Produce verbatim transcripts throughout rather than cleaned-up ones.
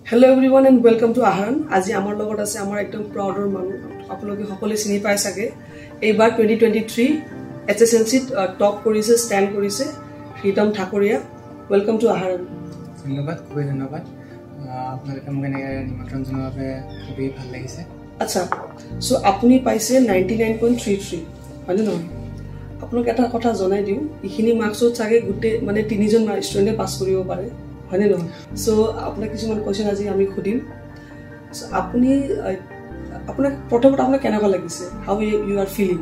Hello everyone and welcome to Aharan. আজি আমাৰ লগত আছে আমাৰ একদম প্ৰাউডৰ মানুহ আপোনালোকে সকলোৱে চিনি পাই সাগে এইবাৰ twenty twenty-three H S L C top কৰিছে ষ্টেণ্ড কৰিছে Freedom Thakuria welcome to Aharan ধন্যবাদ খুব ধন্যবাদ আপোনালোকে মোক এনে নিমন্ত্ৰণ জনোৱাৰ বাবে খুব ভাল লাগিছে আচ্ছা সো আপুনি পাইছে ninety-nine point three three হয়নে নহয় আপোনাক এটা কথা জনাই দিও ইখিনি মাৰ্কছত চাগে গুটে মানে তিনিজন ষ্টুডেন্টে পাছ কৰিব পাৰে হয়নে নহয় সো আপোনাক কিছুমান কোৱেশ্চন আজি আমি খুদিম সো আপুনি আপোনাক প্ৰথমতে আপোনাক কেনেকুৱা লাগিছে হাউ ইউ আৰ ফিলিং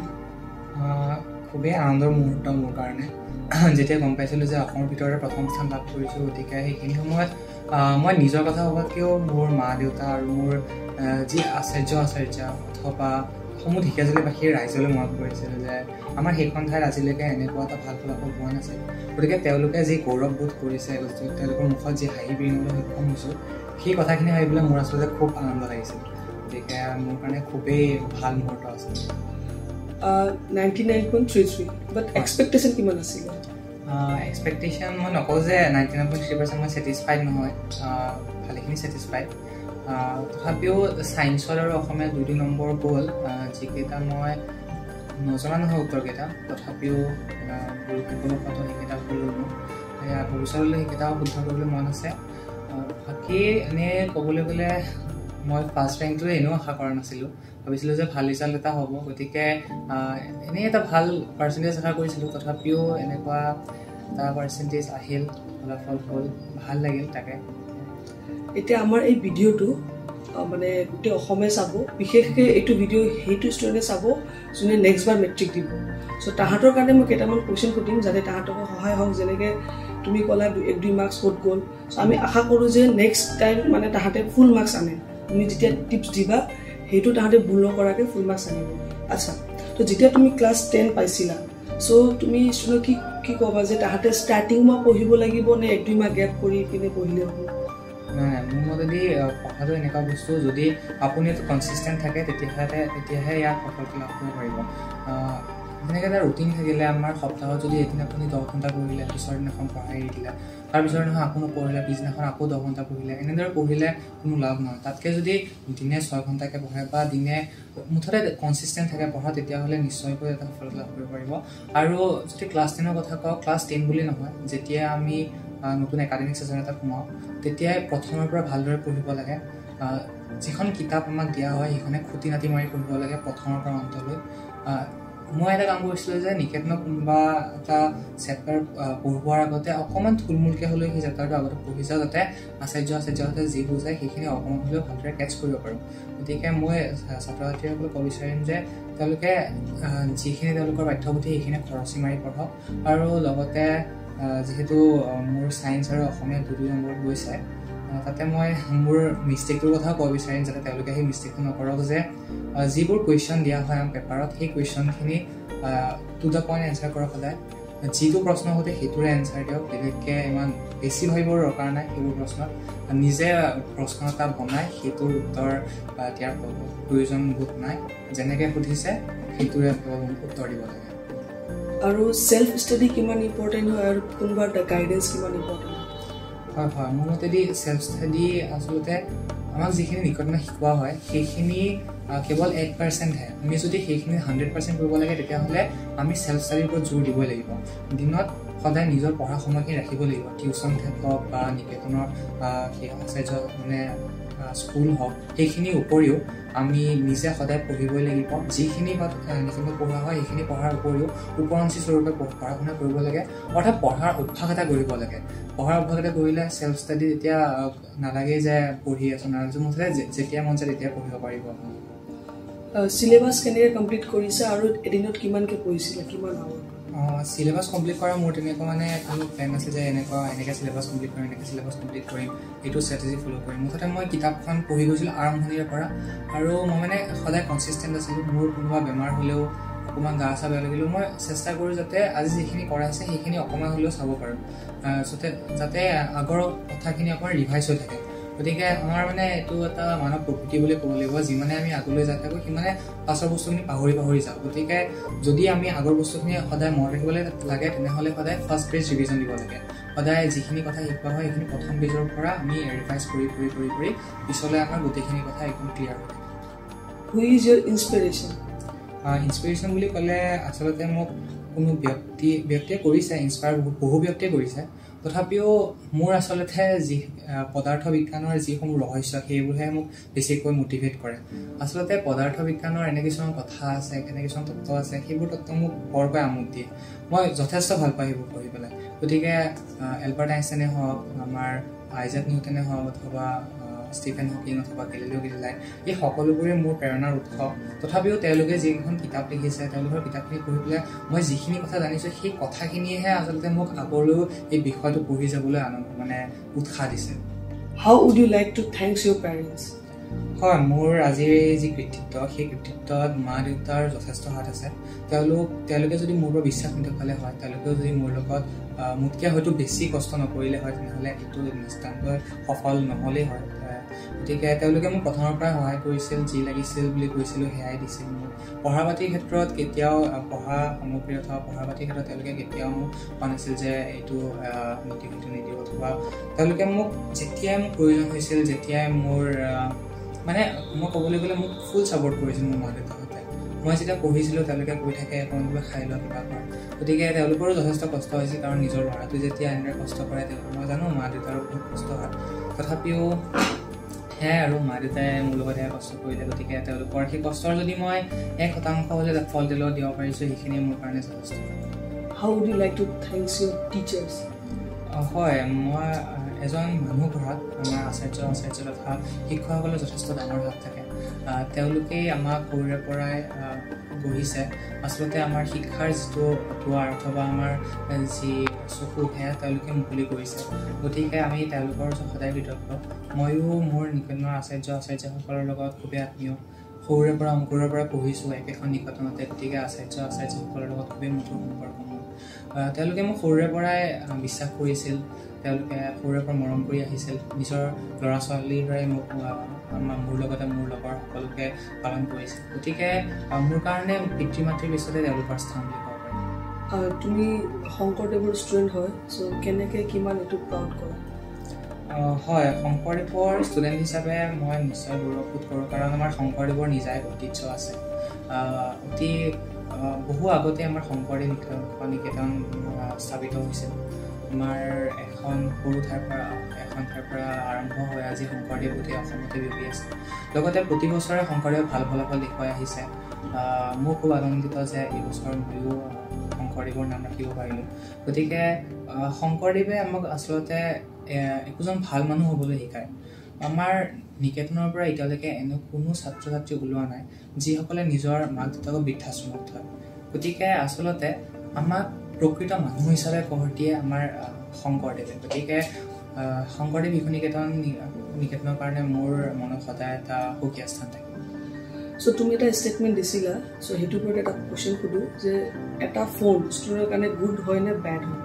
খুবেই আনন্দৰ মুহূৰ্ত মোৰ কাৰণে যেতিয়া গম পাইছিলো যে অসমৰ ভিতৰতে প্ৰথম স্থান লাভ কৰিছো গতিকে সেইখিনি সময়ত মই নিজৰ কথা ভাবতকেও মোৰ মা দেউতা আৰু মোৰ যি আচাৰ্য আচাৰ্য অথবা সমূহ ঢেকিয়াজুলি বাসীৰ ৰাইজলৈ মনত পৰিছিল যে আমাৰ সেইখন ঠাইত আজিলৈকে এনেকুৱা এটা ভাল ফলাফল হোৱা নাছিল গতিকে তেওঁলোকে যি গৌৰৱ বোধ কৰিছে তেওঁলোকৰ মুখত যি হাঁহি বিৰিঙলৈ সক্ষম হৈছোঁ সেই কথাখিনি ভাবিবলৈ মোৰ আচলতে খুব আনন্দ লাগিছিল গতিকে মোৰ কাৰণে খুবেই ভাল মুহূৰ্ত আছিল ninety-nine point three three but expectation কিমান আছিল এক্সপেক্টেশ্যন মই নকওঁ যে ninety-nine point three percent মই ছেটিছফাইড নহয় ভালেখিনি ছেটিছফাইড তথাপিও ছায়েন্সত আৰু অসমীয়া দুই দুই নম্বৰ গ'ল যিকেইটা মই নজনা নহয় উত্তৰকেইটা তথাপিও গুৰুত্বপূৰ্ণ সেইকেইটা কৰিলোঁ ভৱিষ্যতলৈ সেইকেইটা শুদ্ধ কৰিবলৈ মন আছে বাকী এনেই ক'বলৈ গ'লে মই ফাৰ্ষ্ট ৰেংকটো এনেও আশা কৰা নাছিলোঁ ভাবিছিলোঁ যে ভাল ৰিজাল্ট এটা হ'ব গতিকে এনেই এটা ভাল পাৰ্চেণ্টেজ আশা কৰিছিলোঁ তথাপিও এনেকুৱা এটা পাৰ্চেণ্টেজ আহিল ফলাফল হ'ল ভাল লাগিল তাকে এতিয়া আমাৰ এই ভিডিঅ'টো মানে গোটেই অসমে চাব বিশেষকৈ এইটো ভিডিঅ' সেইটো ষ্টুডেণ্টে চাব যোনে নেক্সট বাৰ মেট্ৰিক দিব চ' তাহাঁতৰ কাৰণে মই কেইটামান কুৱেশ্যন সুধিম যাতে তাহাঁতকো সহায় হওক যেনেকৈ তুমি ক'লা এক দুই মাৰ্কছ ক'ত গ'ল চ' আমি আশা কৰোঁ যে নেক্সট টাইম মানে তাহাঁতে ফুল মাৰ্কছ আনে তুমি যেতিয়া টিপছ দিবা সেইটো তাহাঁতে ভুল নকৰাকৈ ফুল মাৰ্কছ আনিব আচ্ছা তো যেতিয়া তুমি ক্লাছ টেন পাইছিলা চ' তুমি ষ্টুডেণ্টক কি কি ক'বা যে তাহাঁতে ষ্টাৰ্টিং মাহ পঢ়িব লাগিব নে এক দুই মাহ গেপ কৰি পিনে পঢ়িলে হ'ব নাই নাই মোৰ মতেদি পঢ়াটো এনেকুৱা বস্তু যদি আপুনি এইটো কনচিষ্টেণ্ট থাকে তেতিয়াহ'লে তেতিয়াহে ইয়াত সফলতা লাভ কৰিব পাৰিব যেনেকৈ এটা ৰুটিন থাকিলে আমাৰ সপ্তাহত যদি এদিন আপুনি দহ ঘণ্টা পঢ়িলে পিছৰ দিনাখন পঢ়াই এৰি দিলে তাৰপিছৰ দিনাখন আকৌ নপঢ়িলে পিছদিনাখন আকৌ দহ ঘণ্টা পঢ়িলে এনেদৰে পঢ়িলে কোনো লাভ নহয় তাতকৈ যদি দিনে ছয় ঘণ্টাকৈ পঢ়ে বা দিনে মুঠতে কনচিষ্টেণ্ট থাকে পঢ়া তেতিয়াহ'লে নিশ্চয়কৈ এটা সফলতা লাভ কৰিব পাৰিব আৰু যদি ক্লাছ টেনৰ কথা কওঁ ক্লাছ টেন বুলি নহয় যেতিয়া আমি নতুন একাডেমিক ছেশ্যন এটা সোমাওঁ তেতিয়াই প্ৰথমৰ পৰা ভালদৰে পঢ়িব লাগে যিখন কিতাপ আমাক দিয়া হয় সেইখনে খুটি নাটি মাৰি পঢ়িব লাগে প্ৰথমৰ পৰা অন্তলৈ মই এটা কাম কৰিছিলোঁ যে নিকেতনৰ কোনোবা এটা চেপ্টাৰ পঢ়োৱাৰ আগতে অকণমান থুলমূলকৈ হ'লেও সেই চেপ্টাৰটো আগতে পঢ়ি যাওঁ যাতে আচাৰ্য আচাৰ্যহঁতে যি বুজায় সেইখিনি অকণমান হ'লেও ভালদৰে কেটচ কৰিব পাৰোঁ গতিকে মই ছাত্ৰ ছাত্ৰীসকলক ক'ব বিচাৰিম যে তেওঁলোকে যিখিনি তেওঁলোকৰ পাঠ্যপুথি সেইখিনি খৰচি মাৰি পঢ়ক আৰু লগতে যিহেতু মোৰ ছায়েন্স আৰু অসমীয়া দুই দুই নম্বৰ গৈছে তাতে মই মোৰ মিষ্টেকটোৰ কথাও ক'ব বিচাৰিম যাতে তেওঁলোকে সেই মিষ্টেকটো নকৰক যে যিবোৰ কুৱেশ্যন দিয়া হয় আমাৰ পেপাৰত সেই কুৱেশ্যনখিনি টু দ্য পইণ্ট এনচাৰ কৰক সদায় যিটো প্ৰশ্ন সোধে সেইটোৰে এনচাৰ দিয়ক বেলেগকৈ ইমান বেছি ভাবিবৰ দৰকাৰ নাই সেইবোৰ প্ৰশ্নত নিজে প্ৰশ্ন এটা বনাই সেইটোৰ উত্তৰ দিয়াৰ প্ৰয়োজন বোধ নাই যেনেকৈ সুধিছে সেইটোৰে উত্তৰ দিব লাগে আৰু সেলফ ষ্টাডি কিমান ইম্পৰ্টেণ্ট হয় আৰু কোনোবা এটা গাইডেন্স কিমান ইম্পৰ্টেণ্ট হয় হয় মোৰ মতেদি সেলফ ষ্টাডি আচলতে আমাক যিখিনি নিকটনে শিকোৱা হয় সেইখিনি কেৱল এক পাৰ্চেণ্টহে আমি যদি সেইখিনি হাণ্ড্ৰেড পাৰ্চেণ্ট কৰিব লাগে তেতিয়াহ'লে আমি সেলফ ষ্টাডিৰ ওপৰত জোৰ দিবই লাগিব দিনত সদায় নিজৰ পঢ়া সময়খিনি ৰাখিব লাগিব টিউশ্যন হওক বা নিকেতনৰ সেই আচাৰ্য মানে স্কুল হওক সেইখিনিৰ উপৰিও আমি নিজে সদায় পঢ়িবই লাগিব যিখিনি নিকেতনত পঢ়োৱা হয় সেইখিনি পঢ়াৰ উপৰিও ওপৰঞ্চি স্বৰূপে পঢ়া শুনা কৰিব লাগে অৰ্থাৎ পঢ়াৰ অভ্যাস এটা কৰিব লাগে পঢ়াৰ অভ্যাস এটা কৰিলে সেলফ ষ্টাডি তেতিয়া নালাগে যে পঢ়ি আছোঁ নালাগে মুঠতে যেতিয়া মন যায় তেতিয়া পঢ়িব পাৰিব চিলেবাছ কেনেকৈ কমপ্লিট কৰিছে আৰু এদিনত কিমানকৈ পঢ়িছিলে কিমান আৱাৰ চিলেবাছ কমপ্লিট কৰা মোৰ তেনেকুৱা মানে কোনো প্লেন আছে যে এনেকুৱা এনেকৈ চিলেবাছ কমপ্লিট কৰিম এনেকৈ চিলেবাছ কমপ্লিট কৰিম এইটো ষ্ট্ৰেটেজি ফ'ল' কৰিম মুঠতে মই কিতাপখন পঢ়ি গৈছিলোঁ আৰম্ভণিৰে পৰা আৰু মই মানে সদায় কনচিষ্টেণ্ট আছিলোঁ মোৰ কোনোবা বেমাৰ হ'লেও অকণমান গা চা বেয়া লাগিলেও মই চেষ্টা কৰোঁ যাতে আজি যিখিনি কৰা আছে সেইখিনি অকণমান হ'লেও চাব পাৰোঁ যাতে যাতে আগৰ কথাখিনি অকণমান ৰিভাইজ হৈ থাকে গতিকে আমাৰ মানে এইটো এটা মানৱ প্ৰকৃতি বুলি ক'ব লাগিব যিমানে আমি আগলৈ যাই থাকোঁ সিমানে পাছৰ বস্তুখিনি পাহৰি পাহৰি যাওঁ গতিকে যদি আমি আগৰ বস্তুখিনি সদায় মনত ৰাখিবলৈ লাগে তেনেহ'লে সদায় ফাৰ্ষ্ট পেজ ৰিভিজন দিব লাগে সদায় যিখিনি কথা শিকোৱা হয় সেইখিনি প্ৰথম পেজৰ পৰা আমি ৰিভাইজ কৰি কৰি কৰি কৰি পিছলৈ আমাৰ গোটেইখিনি কথা একদম ক্লিয়াৰ হয়। Who is your inspiration? Inspiration বুলি ক'লে আচলতে মোক কোনো ব্যক্তি ব্যক্তিয়ে কৰিছে, ইনস্পায়াৰ বহু ব্যক্তিয়ে কৰিছে। তথাপিও মোৰ আচলতে যি পদাৰ্থ বিজ্ঞানৰ যিসমূহ ৰহস্য সেইবোৰহে মোক বেছিকৈ মটিভেট কৰে। আচলতে পদাৰ্থ বিজ্ঞানৰ এনে কিছুমান কথা আছে, এনে কিছুমান তত্ত্ব আছে, সেইবোৰ তত্ত্ব মোক বৰকৈ আমোদ দিয়ে। মই যথেষ্ট ভাল পাওঁ সেইবোৰ পঢ়ি পেলাই। গতিকে এলবাৰ্ট আইনষ্টাইনে হওক, আমাৰ আইজাক নিউটনে হওক, অথবা ষ্টিফেন হকিং অথবা গেলিলিও গেলিলাই, এই সকলোবোৰে মোৰ প্ৰেৰণাৰ উৎস। তথাপিও তেওঁলোকে যিকেইখন কিতাপ লিখিছে, তেওঁলোকৰ কিতাপখিনি পঢ়ি পেলাই মই যিখিনি কথা জানিছোঁ সেই কথাখিনিয়েহে আচলতে মোক আগলৈও এই বিষয়টো পঢ়ি যাবলৈ আনন্দ মানে উৎসাহ দিছে। How would you like to thank your parents? হয়, মোৰ আজিৰ যি কৃতিত্ব সেই কৃতিত্বত মা দেউতাৰ যথেষ্ট হাত আছে। তেওঁলোক তেওঁলোকে যদি মোৰ পৰা বিশ্বাস নেদেখালে হয়, তেওঁলোকেও যদি মোৰ লগত মোতকৈ হয়তো বেছি কষ্ট নকৰিলে হয়, তেনেহ'লে এইটো নিশ্চিতভাৱে সফল নহ'লেই হয়। গতিকে তেওঁলোকে মোক প্ৰথমৰ পৰাই সহায় কৰিছিল, যি লাগিছিল বুলি কৈছিলোঁ সেয়াই দিছিল মোক। পঢ়া পাতিৰ ক্ষেত্ৰত কেতিয়াও পঢ়া সামগ্ৰী অথবা পঢ়া পাতিৰ ক্ষেত্ৰত তেওঁলোকে কেতিয়াও মোক কোৱা নাছিল যে এইটো নিদিওঁ সেইটো নিদিওঁ, অথবা তেওঁলোকে মোক যেতিয়াই মোক প্ৰয়োজন হৈছিল, যেতিয়াই মোৰ মানে মই ক'বলৈ গ'লে মোক ফুল ছাপৰ্ট কৰিছিল মোৰ মা দেউতাহঁতে। মই যেতিয়া পঢ়িছিলোঁ তেওঁলোকে কৈ থাকে অকণমান কিবা খাই লোৱা কিবা কৰা। গতিকে তেওঁলোকৰো যথেষ্ট কষ্ট হৈছিল, কাৰণ নিজৰ ল'ৰাটো যেতিয়া এনেদৰে কষ্ট কৰে মই জানো মা দেউতাৰো বহুত কষ্ট হয়। তথাপিও সেয়াই আৰু মা দেউতাই মোৰ লগত সেয়া কষ্ট কৰিলে। গতিকে তেওঁলোকৰ সেই কষ্টৰ যদি মই এক শতাংশ হ'লে ফল দিলেও দিব পাৰিছোঁ, সেইখিনিয়ে মোৰ কাৰণে যথেষ্ট। How would you like to thank your teachers? হয়, মই এজন মানুহ ঘৰত আমাৰ আচাৰ্য আচাৰ্য তথা শিক্ষকসকলৰ যথেষ্ট ডাঙৰ হাত থাকে। তেওঁলোকেই আমাক সৰুৰে পৰাই গঢ়িছে। আচলতে আমাৰ শিক্ষাৰ যিটো দুৱাৰ অথবা আমাৰ যি চকু সেয়া তেওঁলোকে মুকলি কৰিছে। গতিকে আমি তেওঁলোকৰ সদায় কৃতজ্ঞ। ময়ো মোৰ নিকেতনৰ আচাৰ্য আচাৰ্যসকলৰ লগত খুবেই আত্মীয়। সৰুৰে পৰা অংকুৰৰ পৰা পঢ়িছোঁ একেখন নিকেতনতে। গতিকে আচাৰ্য আচাৰ্যসকলৰ লগত খুবেই মধুৰ সম্পৰ্ক মোৰ। তেওঁলোকে মোক সৰুৰে পৰাই বিশ্বাস কৰিছিল, তেওঁলোকে সৰুৰে পৰা মৰম কৰি আহিছিল। নিজৰ ল'ৰা ছোৱালীৰ দৰে মোক মোৰ লগতে মোৰ লগৰ সকলোকে পালন কৰিছিল। গতিকে মোৰ কাৰণে পিতৃ মাতৃৰ পিছতে তেওঁলোকৰ স্থান বুলি ক'ব পাৰি। তুমি শংকৰদেৱৰ ষ্টুডেণ্ট হয়, চ' কেনেকৈ কিমান এইটো প্ৰাউড কৰা? হয়, শংকৰদেৱৰ ষ্টুডেণ্ট হিচাপে মই নিশ্চয় গৌৰৱবোধ কৰোঁ, কাৰণ আমাৰ শংকৰদেৱৰ নিজাই ঐতিহ্য আছে। অতি বহু আগতে আমাৰ শংকৰদেৱ নিকেতন স্থাপিত হৈছিল। আমাৰ এখন সৰু ঠাইৰ পৰা এখন ঠাইৰ পৰা আৰম্ভ হৈ আজি শংকৰদেৱ গোটেই অসমতে বিয়পি আছে। লগতে প্ৰতি বছৰে শংকৰদেৱে ভাল ফলাফল দেখুৱাই আহিছে। মোৰ খুব আনন্দিত যে এইবছৰ ময়ো শংকৰদেৱৰ নাম ৰাখিব পাৰিলোঁ। গতিকে শংকৰদেৱে আমাক আচলতে একোজন ভাল মানুহ হ'বলৈ শিকায়। আমাৰ নিকেতনৰ পৰা এতিয়ালৈকে এনে কোনো ছাত্ৰ ছাত্ৰী ওলোৱা নাই যিসকলে নিজৰ মাক দেউতাকক বৃদ্ধাশ্ৰমত থয়। গতিকে আচলতে আমাক প্ৰকৃত মানুহ হিচাপে গঢ় দিয়ে আমাৰ শংকৰদেৱে। গতিকে শংকৰদেৱ শিশু নিকেতন নিকেতনৰ কাৰণে মোৰ মনত সদায় এটা সুকীয়া স্থান থাকে। চ' তুমি এটা ষ্টেটমেণ্ট দিছিলা, চ' সেইটোৰ ওপৰত এটা কুৱেশ্যন সোধোঁ যে এটা ফোন ষ্টুডেণ্টৰ কাৰণে গুড হয় নে বেড হয়?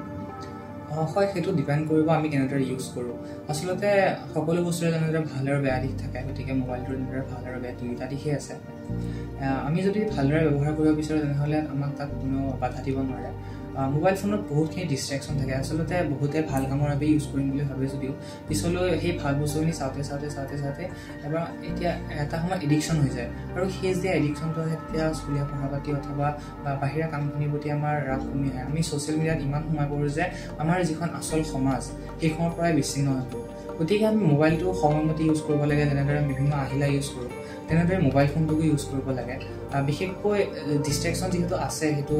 হয়, সেইটো ডিপেণ্ড কৰিব আমি কেনেদৰে ইউজ কৰোঁ। আচলতে সকলো বস্তুৰে যেনেদৰে ভাল আৰু বেয়া দিশ থাকে, গতিকে মোবাইলটোৰ যেনেদৰে ভাল আৰু বেয়া দুয়োটা দিশেই আছে। আমি যদি ভালদৰে ব্যৱহাৰ কৰিব বিচাৰোঁ তেনেহ'লে আমাক তাত কোনো বাধা দিব নোৱাৰে। মোবাইল ফোনত বহুতখিনি ডিষ্ট্ৰেকশ্যন থাকে। আচলতে বহুতে ভাল কামৰ বাবে ইউজ কৰিম বুলি ভাবে যদিও পিছলৈ সেই ভাল বস্তুখিনি চাওঁতে চাওঁতে চাওঁতে চাওঁতে এবাৰ এতিয়া এটা সময়ত এডিকশ্যন হৈ যায়, আৰু সেই যে এডিকশ্যনটো আহে তেতিয়া স্কুলীয়া পঢ়া পাতি অথবা বাহিৰা কামখিনিৰ প্ৰতি আমাৰ ৰাগ কমি আহে। আমি ছ'চিয়েল মিডিয়াত ইমান সোমাই পৰোঁ যে আমাৰ যিখন আচল সমাজ সেইখনৰ পৰাই বিচ্ছিন্ন হৈ পৰোঁ। গতিকে আমি মোবাইলটো সময়মতে ইউজ কৰিব লাগে। যেনেদৰে আমি বিভিন্ন আহিলা ইউজ কৰোঁ তেনেদৰে মোবাইল ফোনটোকো ইউজ কৰিব লাগে। বিশেষকৈ ডিষ্ট্ৰেকশ্যন যিহেতু আছে সেইটো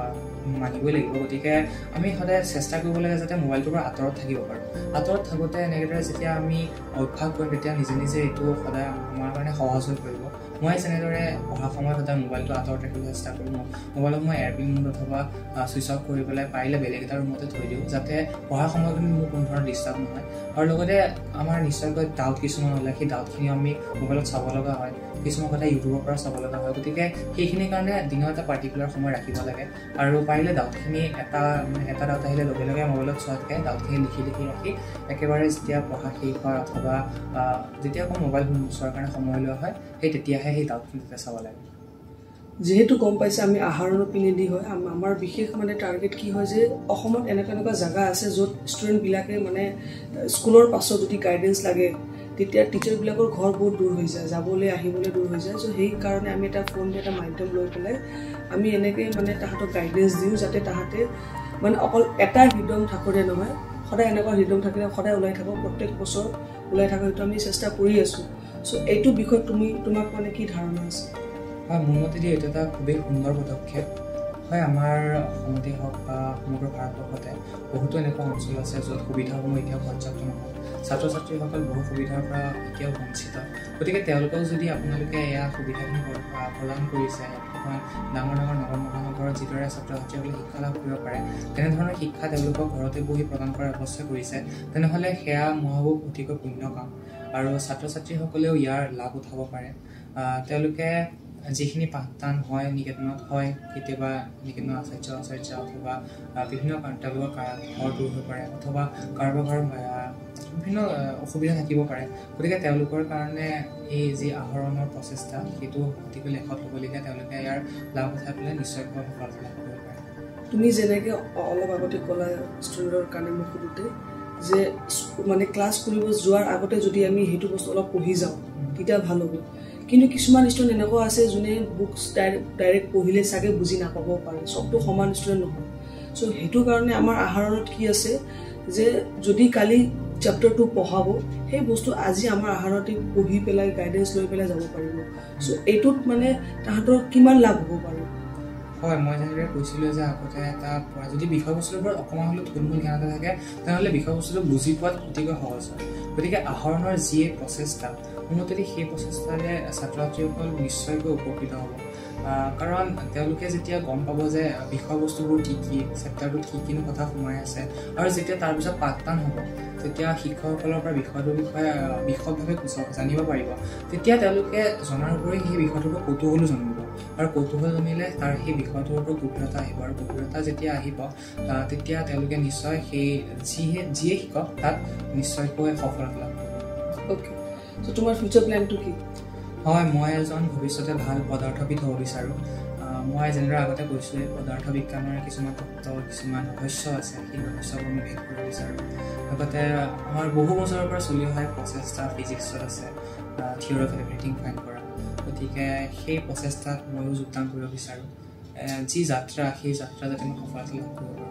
মানিবই লাগিব। গতিকে আমি সদায় চেষ্টা কৰিব লাগে যাতে মোবাইলটোৰ পৰা আঁতৰত থাকিব পাৰোঁ। আঁতৰত থাকোঁতে এনেদৰে যেতিয়া আমি অভ্যাস কৰিম তেতিয়া নিজে নিজে এইটো সদায় আমাৰ কাৰণে সহজ হৈ পৰিব। মই যেনেদৰে পঢ়া সময়ত সদায় মোবাইলটো আঁতৰত ৰাখিবলৈ চেষ্টা কৰোঁ। মোবাইলক মই এয়াৰপ্লেন মোড অথবা ছুইচ অফ কৰি পেলাই পাৰিলে বেলেগ এটা ৰুমতে থৈ দিওঁ, যাতে পঢ়া সময়খিনি মোৰ কোনো ধৰণৰ ডিষ্টাৰ্ব নহয়। আৰু লগতে আমাৰ নিশ্চয়কৈ ডাউট কিছুমান হ'লে সেই ডাউটখিনি আমি মোবাইলত চাব লগা হয়, কিছুমান কথা ইউটিউবৰ পৰা চাব লগা হয়। গতিকে সেইখিনিৰ কাৰণে দিনৰ এটা পাৰ্টিকুলাৰ সময় ৰাখিব লাগে, আৰু পাৰিলে ডাউটখিনি এটা মানে এটা ডাউট আহিলে লগে লগে মোবাইলত চোৱাতকৈ ডাউটখিনি লিখি লিখি ৰাখি একেবাৰে যেতিয়া পঢ়া শেষ হয় অথবা যেতিয়া আকৌ মোবাইল চোৱাৰ কাৰণে সময় লোৱা হয় সেই তেতিয়াহে সেই ডাউটখিনি তেতিয়া চাব লাগে। যেহেতু গম পাইছে আমি আহৰণৰ পিনেদি হয় আমাৰ বিশেষ মানে টাৰ্গেট কি হয় যে অসমত এনেকুৱা এনেকুৱা জায়গা আছে য'ত ষ্টুডেণ্টবিলাকে মানে স্কুলৰ পাছত যদি গাইডেন্স লাগে তেতিয়া টিচাৰবিলাকৰ ঘৰ বহুত দূৰ হৈ যায় যাবলৈ আহিবলৈ দূৰ হৈ যায় চ' সেই কাৰণে আমি এটা ফোন এটা মাধ্যম লৈ পেলাই আমি এনেকৈ মানে তাহাঁতক গাইডেন্স দিওঁ যাতে তাহাঁতে মানে অকল এটা হৃদম থাকোঁতে নহয় সদায় এনেকুৱা হৃদম থাকিলে সদায় ওলাই থাকক প্ৰত্যেক বছৰ ওলাই থাকক সেইটো আমি চেষ্টা কৰি আছোঁ চ' এইটো বিষয়ত তুমি তোমাক মানে কি ধাৰণা আছে হয় মোৰ মতেদি এইটো এটা খুবেই সুন্দৰ পদক্ষেপ হয় আমাৰ অসমতে হওক বা সমগ্ৰ ভাৰতবৰ্ষতে বহুতো এনেকুৱা অঞ্চল আছে য'ত সুবিধাসমূহ এতিয়াও পৰ্যাপ্ত নহয় ছাত্ৰ ছাত্ৰীসকল বহু সুবিধাৰ পৰা এতিয়াও বঞ্চিত গতিকে তেওঁলোকক যদি আপোনালোকে এয়া সুবিধাখিনি প্ৰদান কৰিছে এখন ডাঙৰ ডাঙৰ নগৰ মহানগৰত যিদৰে ছাত্ৰ ছাত্ৰীসকলে শিক্ষা লাভ কৰিব পাৰে তেনেধৰণৰ শিক্ষা তেওঁলোকক ঘৰতে বহি প্ৰদান কৰাৰ ব্যৱস্থা কৰিছে তেনেহ'লে সেয়া মহাবুব অতিকৈ পুণ্য কাম আৰু ছাত্ৰ ছাত্ৰীসকলেও ইয়াৰ লাভ উঠাব পাৰে তেওঁলোকে যিখিনি পাঠদান হয় নিকেতনত হয় কেতিয়াবা নিকেতন আচাৰ্য আচাৰ্য অথবা বিভিন্ন তেওঁলোকৰ ঘৰ দূৰ হৈ পাৰে অথবা কাৰোবাৰ ঘৰ বিভিন্ন অসুবিধা থাকিব পাৰে গতিকে তেওঁলোকৰ কাৰণে এই যি আহৰণৰ প্ৰচেষ্টা সেইটো অতিকৈ লেখত ল'বলগীয়া তেওঁলোকে ইয়াৰ লাভ উঠাই পেলাই নিশ্চয়কৈ সফলতা লাভ কৰিব পাৰে তুমি যেনেকৈ অলপ আগতে ক'লা ষ্টুডেণ্টৰ কাৰণে মই সোধোতে যে মানে ক্লাছ কৰিব যোৱাৰ আগতে যদি আমি সেইটো বস্তু অলপ পঢ়ি যাওঁ তেতিয়া ভাল হ'ব কিন্তু কিছুমান ষ্টুডেণ্ট এনেকুৱা আছে যোনে বুকছ ডাইৰেক্ট ডাইৰেক্ট পঢ়িলে চাগে বুজি নাপাব পাৰে চবটো সমান ষ্টুডেণ্ট নহয় চ' সেইটো কাৰণে আমাৰ আহৰণত কি আছে যে যদি কালি চেপ্টাৰটো পঢ়াব সেই বস্তু আজি আমাৰ আহৰণতে পঢ়ি পেলাই গাইডেন্স লৈ পেলাই যাব পাৰিব চ' এইটোত মানে তাহাঁতৰ কিমান লাভ হ'ব পাৰে হয় মই যেনেদৰে কৈছিলোঁ যে আগতে এটা যদি বিষয়বস্তুৰ ওপৰত অকণমান হ'লেও থুলমূল জ্ঞান এটা থাকে তেনেহ'লে বিষয়বস্তুটো বুজি পোৱাত অতিকৈ সহজ হয় গতিকে আহৰণৰ যি প্ৰচেষ্টা মোৰ মতেদি সেই প্ৰচেষ্টাৰে ছাত্ৰ ছাত্ৰীসকল নিশ্চয়কৈ উপকৃত হ'ব কাৰণ তেওঁলোকে যেতিয়া গম পাব যে বিষয়বস্তুবোৰ কি কি চেপ্টাৰটোত কি কিনো কথা সোমাই আছে আৰু যেতিয়া তাৰপিছত পাঠদান হ'ব তেতিয়া শিক্ষকসকলৰ পৰা বিষয়টোৰ বিষয়ে বিশদভাৱে জানিব পাৰিব তেতিয়া তেওঁলোকে জনাৰ উপৰি সেই বিষয়টোৰ ওপৰত কৌতূহলো জন্মিব আৰু কৌতূহল জন্মিলে তাৰ সেই বিষয়টোৰ ওপৰত গভীৰতা আহিব আৰু গভীৰতা যেতিয়া আহিব তেতিয়া তেওঁলোকে নিশ্চয় সেই যিয়ে যিয়ে শিকক তাত নিশ্চয়কৈ সফলতা লাভ কৰিব অ'কে চ' তোমাৰ ফিউচাৰ প্লেনটো কি হয় মই এজন ভৱিষ্যতে ভাল পদাৰ্থবিদ হ'ব বিচাৰোঁ মই যেনেদৰে আগতে কৈছোঁ এই পদাৰ্থ বিজ্ঞানৰ কিছুমান তত্ত্ব কিছুমান ৰহস্য আছে সেই ৰহস্যবোৰ মই ভেদ কৰিব বিচাৰোঁ লগতে আমাৰ বহু বছৰৰ পৰা চলি অহা প্ৰচেষ্টা ফিজিক্সত আছে থিয়ৰী অফ এভৰিথিং ফাইণ্ড কৰা গতিকে সেই প্ৰচেষ্টাত ময়ো যোগদান কৰিব বিচাৰোঁ যি যাত্ৰা সেই যাত্ৰা যাতে মই সফলতা লাভ কৰিব পাৰোঁ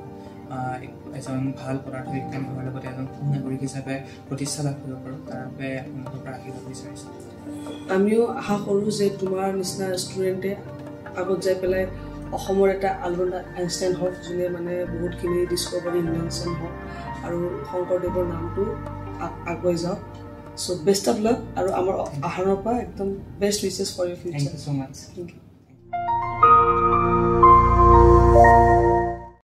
এজন ভাল পদাৰ্থ বিজ্ঞানী হোৱাৰ লগতে এজন সুনাগৰিক হিচাপে প্ৰতিষ্ঠা লাভ কৰিব পাৰোঁ তাৰ বাবে আপোনালোকৰ পৰা আহিব বিচাৰিছোঁ আমিও আশা কৰোঁ যে তোমাৰ নিচিনা ষ্টুডেণ্টে আগত যাই পেলাই অসমৰ এটা আলবাৰ্ট আইনষ্টাইন হওক যোনে মানে বহুতখিনি ডিছকভাৰী ইনভেনশ্যন হওক আৰু শংকৰদেৱৰ নামটো আগুৱাই যাওক চ' বেষ্ট অফ লাক আৰু আমাৰ আহৰণৰ পৰা একদম best wishes for your future thank you so' much thank U